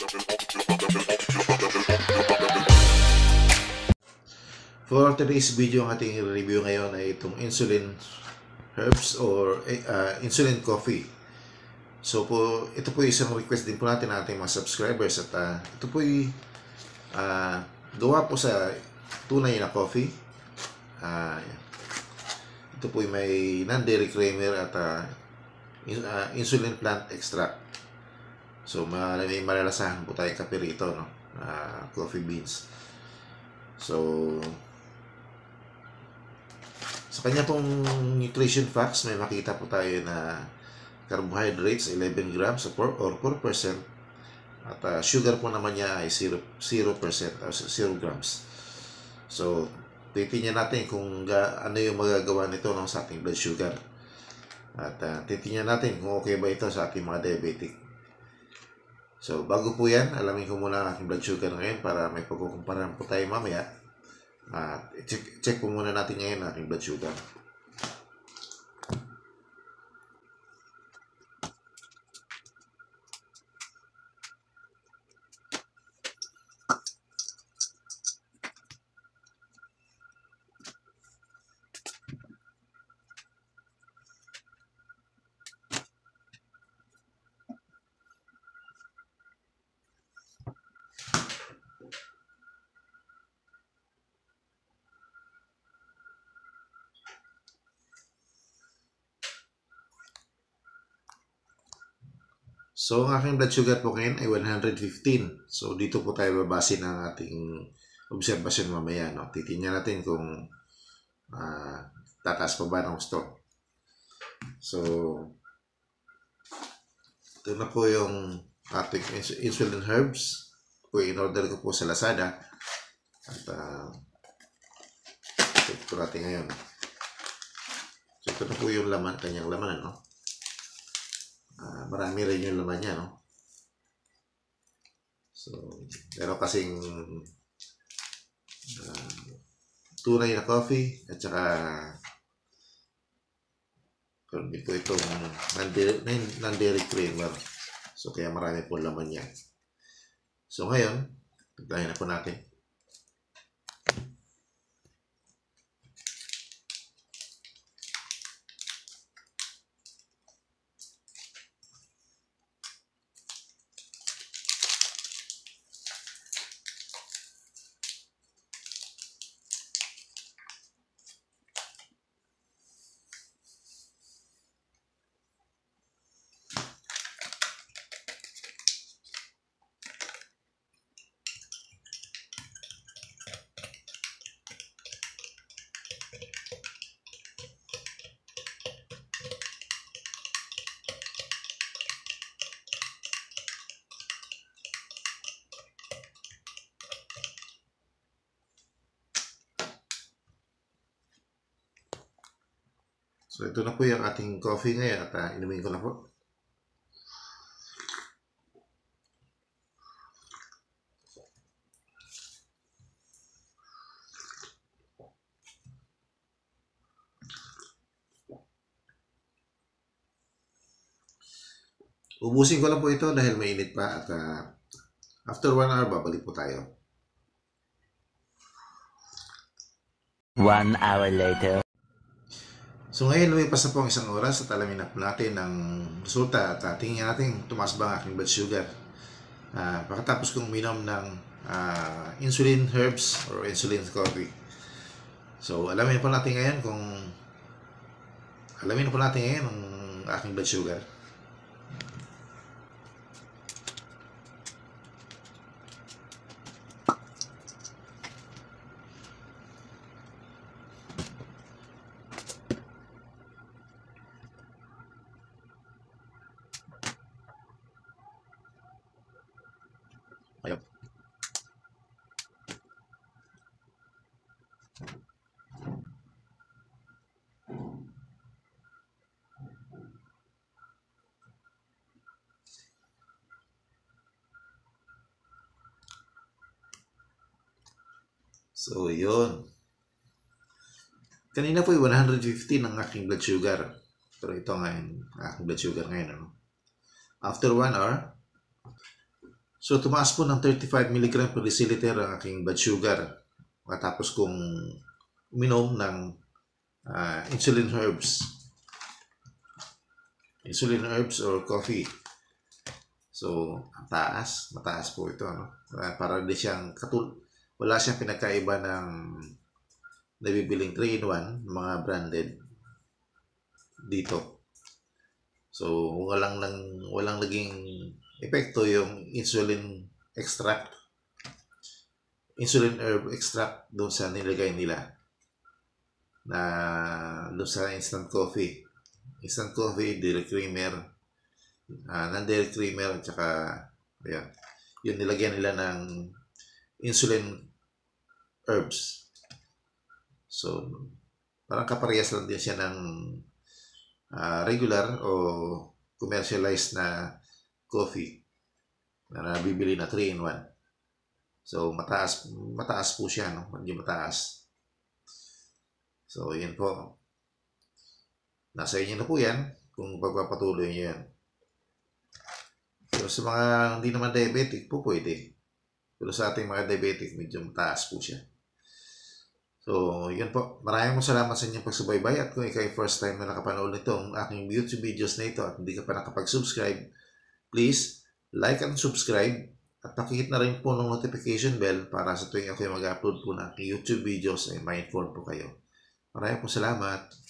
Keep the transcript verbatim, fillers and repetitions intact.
For today's video, ang ating review ngayon ay itong insulin herbs or uh, insulin coffee. So po, ito po isang request din po natin ng ating mga subscribers at uh, ito po ay uh, gawa po sa tunay na coffee. Uh, ito po ay may non-dairy creamer at uh, in, uh, insulin plant extract. So may malalasahan po tayong kape rito, no? Uh, coffee beans. So sa kanya pong nutrition facts, may makita po tayo na carbohydrates eleven grams or four percent at uh, sugar po naman niya ay zero percent or zero grams. So titingnan natin kung ga, ano yung magagawa nito, no, sa ating blood sugar at uh, titingnan natin kung okay ba ito sa ating mga diabetic. So bago po yan, alamin ko muna ang ating blood sugar ngayon para may pagkukumparahan po tayo mamaya. Uh, check, check po muna natin ngayon ang ating blood sugar. So, ang aking blood sugar po ngayon ay one hundred fifteen. So, dito po tayo babase ng ating observation mamaya, no? Titingnan natin kung uh, tataas pa ba ng gusto. So, ito na po yung ating insulin herbs. Po, in-order ko po sa Lazada. At, uh, ito po natin ngayon. So, ito na po yung laman, kanyang laman, no? Uh, marami rin yung laman niya, no? So, pero kasing uh, tunay na coffee at saka hindi po itong non-dairy creamer. So, kaya marami po laman niya. So, ngayon, tignan na po natin. So, ito na po yung ating coffee ngayon at uh, inumin ko na po. Ubusin ko lang po ito dahil mainit pa at uh, after one hour, babalik po tayo. One hour later. So ngayon, lumipas na po ang isang oras at alamin na po natin ang resulta at tingin natin tumaas ba ang aking blood sugar. Uh, pagkatapos kong minom ng uh, insulin herbs or insulin coffee. So alamin po natin ngayon kung alamin po natin ngayon ang aking blood sugar. Ayun. So, yun. Kanina po, one hundred fifteen ang aking blood sugar. Pero ito ngayon, aking blood sugar ngayon. Ano? After one hour, So, tumaas po ng thirty-five milligrams per deciliter ang aking blood sugar. Matapos kong uminom ng uh, insulin herbs. Insulin herbs or coffee. So, mataas. Mataas po ito. No? Para di siyang katul... Wala siyang pinagkaiba ng nabibiling three in one, mga branded dito. So, walang lang walang naging epekto yung insulin extract, insulin herb extract doon sa nilagay nila na doon sa instant coffee. Instant coffee, dairy creamer, uh, non-dairy creamer, at saka ayan, yun nilagyan nila ng insulin herbs. So, parang kaparehas lang din siya ng uh, regular o commercialized na coffee na nabibili na three in one. So, mataas, mataas po siya, no? Medyo mataas. So, yun po. Nasa inyo na po yan kung pagpapatuloy nyo yan. Pero sa mga hindi naman diabetic po pwede. Pero sa ating mga diabetic, medyo mataas po siya. So, yun po. Maraming salamat sa inyong pagsubaybay. At kung ikaw ay first time na nakapanood nito ang aking YouTube videos na ito at hindi ka pa nakapag-subscribe, please like and subscribe at pakihit na rin po ng notification bell para sa tuwing ako ay mag-upload po ng aking YouTube videos ay ma-inform po kayo. Maraming po salamat.